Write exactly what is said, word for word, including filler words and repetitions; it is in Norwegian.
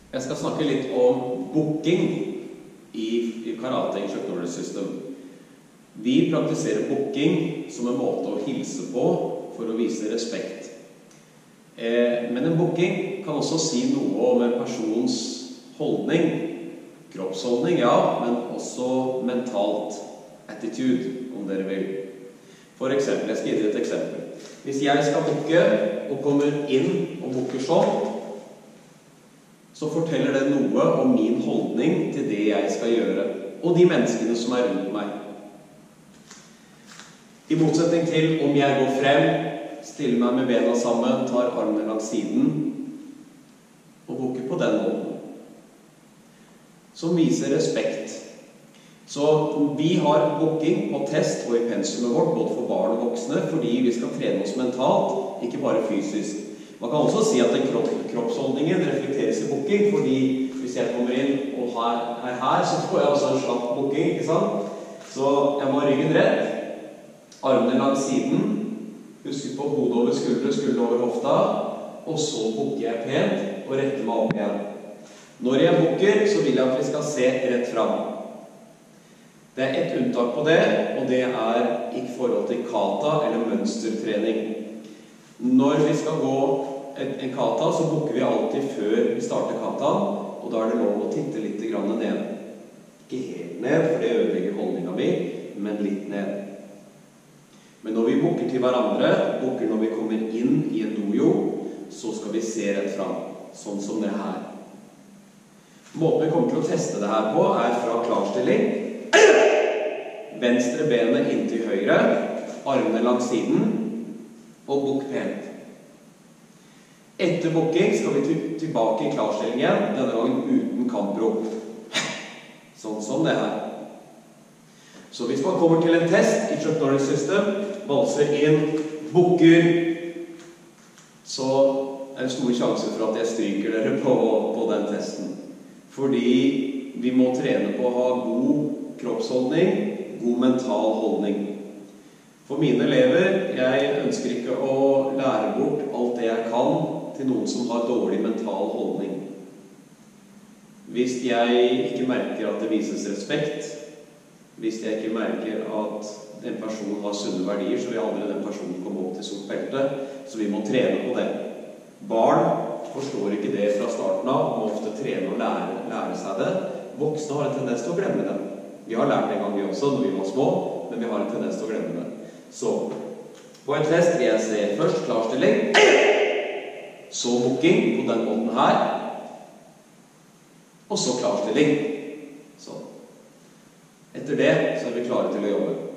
Jeg skal snakke litt om booking i, i karate instructor system. Vi praktiserer booking som en måte å hilse på for å vise respekt. Eh, men en booking kan også si noe om en persons holdning, kroppsholdning, ja, men også mentalt attitude, om dere vil. For eksempel, jeg skal gi dere et eksempel. Hvis jeg skal booke og kommer inn og booker sånn, så forteller det noe om min holdning til det jeg skal gjøre, og de menneskene som er rundt meg. I motsetning til om jeg går frem, stiller meg med bena sammen, tar armene langs siden, og booker på den måten. Som viser respekt. Så vi har booking på test og i pensumet vårt, både for barn og voksne, fordi vi skal trene oss mentalt, ikke bare fysisk. Man kan også si at den kropp, kroppsholdningen reflekteres i booking, fordi hvis jeg kommer inn og her, er her, så får jeg også en slapp booking, ikke sant? Så jeg må ha ryggen rett, armene langs siden, huske på hodet over skuldre, skuldre over hofta, og så booker jeg pent og retter meg opp igjen. Når jeg booker, så vil jeg at vi skal se rett fram. Det er et unntak på det, og det er i forhold til kata eller mønstertrening. Når vi skal gå en, en kata, så booker vi alltid før vi starter kataen, og da er det lov å titte litt grann ned. Ikke helt ned, for det ødelegger holdninga mi, men litt ned. Men når vi booker til hverandre, booker når vi kommer inn i en dojo, så skal vi se rett fram, sånn som det her. Måten vi kommer til å teste det her på er fra klarstilling. Venstre benet inntil høyre, armene langs siden, og bukk pent. Etter booking skal vi tilbake i klarstilling igjen, denne gangen uten kamprop. Sånn som det her. Så hvis man kommer til en test i instructor system, valser inn, booker, så er det store sjanser for at jeg stryker dere på, på den testen. Fordi vi må trene på å ha god kroppsholdning, god mental holdning. For mine elever, jeg ønsker ikke å lære bort alt det jeg kan til noen som har dårlig mental holdning. Hvis jeg ikke merker at det vises respekt, hvis jeg ikke merker at en person har sunne verdier, så vil aldri den personen komme opp til sort belte, så vi må trene på det. Barn forstår ikke det fra starten av, må ofte trene og lære, lære seg det. Voksne har en tendens til å glemme det. Vi har lært det en gang vi også, når vi var små, men vi har en tendens til å glemme det. Så, på en test vil jeg se først klarstilling, så booking på den måten her, og så klarstilling. Så. Etter det så er vi klare til å jobbe.